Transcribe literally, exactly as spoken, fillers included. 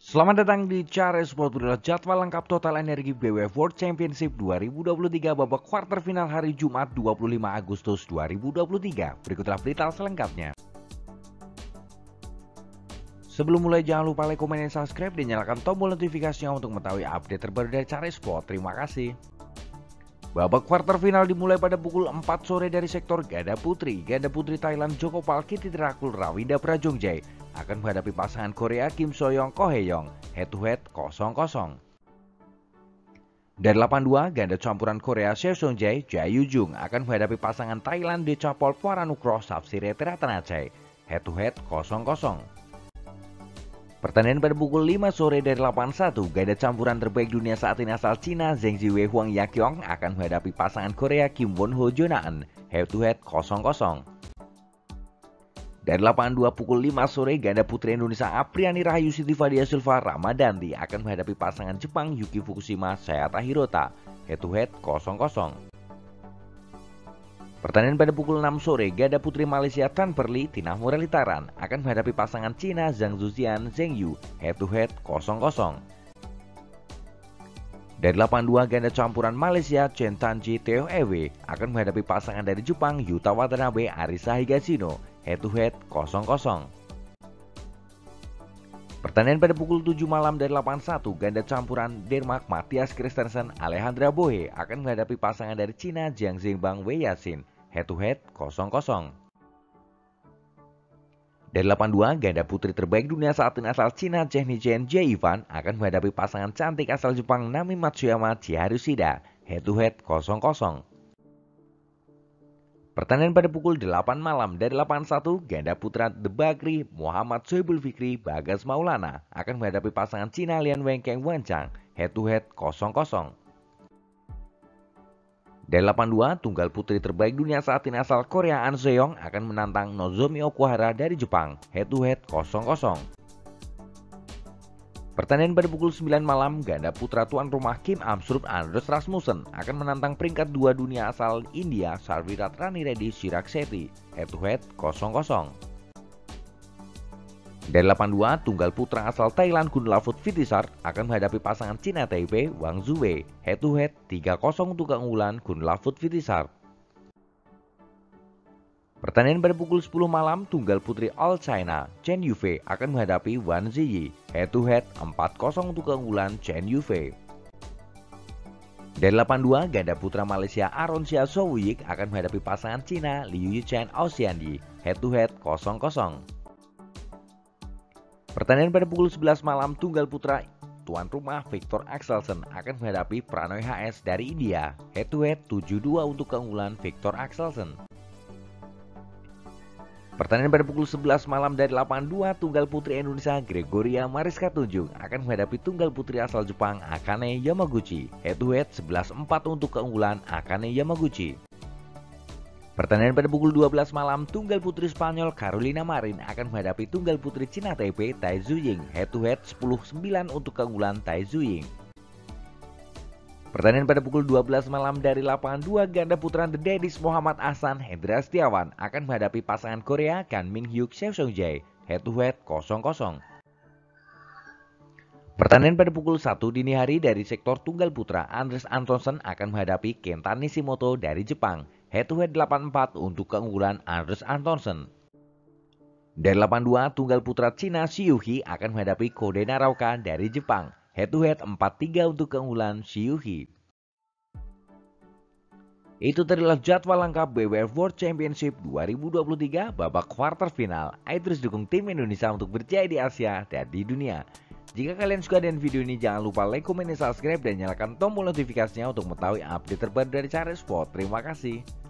Selamat datang di Cara Sport, adalah jadwal lengkap total energi B W F World Championship dua ribu dua puluh tiga babak kuarter final hari Jumat dua puluh lima Agustus dua ribu dua puluh tiga. Berikutlah berita selengkapnya. Sebelum mulai jangan lupa like, komen, dan subscribe dan nyalakan tombol notifikasinya untuk mengetahui update terbaru dari Cara Sport. Terima kasih. Babak kuarter final dimulai pada pukul empat sore dari sektor ganda putri. Ganda putri Thailand Jokopal Kittirakul Rawinda Prajongjai akan menghadapi pasangan Korea Kim Soyoung Ko Heyong head to head kosong kosong. Dari delapan dua, ganda campuran Korea Seo-seung-jae Jae Yu-jung akan menghadapi pasangan Thailand Dechapol Pwaranukroh Sapsiree Teratanachai head to head kosong kosong. Pertandingan pada pukul lima sore dari delapan satu, ganda campuran terbaik dunia saat ini asal Cina Zheng Ziwei Huang Yaqiong akan menghadapi pasangan Korea Kim Won-ho Jonaan head to head kosong kosong. Dari delapan dua pukul lima sore, ganda putri Indonesia Apriani Rahayu Siti Fadia Silva Ramadanti akan menghadapi pasangan Jepang Yuki Fukushima Sayata Hirota head to head kosong kosong. Pertandingan pada pukul enam sore, ganda putri Malaysia Tan Perli Tina Muralitaran akan menghadapi pasangan Cina Zhang Zuzian Zheng Yu head to head kosong kosong. Dari delapan dua, ganda campuran Malaysia Chen Tanji Teo Ewe akan menghadapi pasangan dari Jepang Yuta Watanabe Arisa Higashino head to head kosong kosong. Pertandingan pada pukul tujuh malam dari delapan satu, ganda campuran Denmark Mathias Christensen Alejandra Bohe akan menghadapi pasangan dari Cina Jiang Zhengbang Wei Yasin head to head kosong kosong. Dari delapan dua, ganda putri terbaik dunia saat ini asal Cina Chen Hichen Jie Ivan akan menghadapi pasangan cantik asal Jepang Nami Matsuyama Chiharu Shida head to head kosong kosong. Pertandingan pada pukul delapan malam dari delapan satu, ganda putra The Bagri Muhammad Soebul Fikri Bagas Maulana akan menghadapi pasangan Cina Lian Wenkeng Wenchang head to head kosong kosong. Dari delapan dua, tunggal putri terbaik dunia saat ini asal Korea An Seong akan menantang Nozomi Okuhara dari Jepang head to head kosong kosong. Pertandingan pada pukul sembilan malam, ganda putra tuan rumah Kim Amsrup Anders Rasmussen akan menantang peringkat dua dunia asal India Sarvirat Rani Reddy Chirag Shetty head to head kosong kosong. Dari delapan dua, tunggal putra asal Thailand Kunlavut Vitisar akan menghadapi pasangan Cina Taipei Wang Zuwei head to head tiga kosong untuk keunggulan Kunlavut Vitisar. Pertandingan pada pukul sepuluh malam, tunggal putri All China Chen Yufei akan menghadapi Wan Ziyi head to head empat kosong untuk keunggulan Chen Yufei. Dari delapan dua, ganda putra Malaysia Aronsia Sowuyik akan menghadapi pasangan Cina Liu Yichen Oceandi head to head kosong kosong. Pertandingan pada pukul sebelas malam, tunggal putra tuan rumah Victor Axelsen akan menghadapi Pranoy H S dari India head to head tujuh dua untuk keunggulan Victor Axelsen. Pertandingan pada pukul sebelas malam dari delapan dua, tunggal putri Indonesia Gregoria Mariska Tunjung akan menghadapi tunggal putri asal Jepang Akane Yamaguchi head to head sebelas empat untuk keunggulan Akane Yamaguchi. Pertandingan pada pukul dua belas malam, tunggal putri Spanyol Carolina Marin akan menghadapi tunggal putri Cina Taipei Tai Zuying head to head sepuluh sembilan untuk keunggulan Tai Zuying. Pertandingan pada pukul dua belas malam dari delapan dua, ganda putra The Daddies Muhammad Ahsan Hendra Setiawan akan menghadapi pasangan Korea Kan Min Hyuk Seo-seung-jae head to head kosong kosong. Pertandingan pada pukul satu dini hari dari sektor tunggal putra, Andres Antonsen akan menghadapi Kenta Nishimoto dari Jepang head to head delapan empat untuk keunggulan Andres Antonsen. Dari delapan dua, tunggal putra Cina Shiyuhi akan menghadapi Kode Naraoka dari Jepang head to head empat tiga untuk keunggulan Shiyuhi. Itu adalah jadwal lengkap B W F World Championship dua ribu dua puluh tiga babak kuarter final. Ayo terus dukung tim Indonesia untuk berjaya di Asia dan di dunia. Jika kalian suka dengan video ini, jangan lupa like, komen, dan subscribe, dan nyalakan tombol notifikasinya untuk mengetahui update terbaru dari Cara Sport. Terima kasih.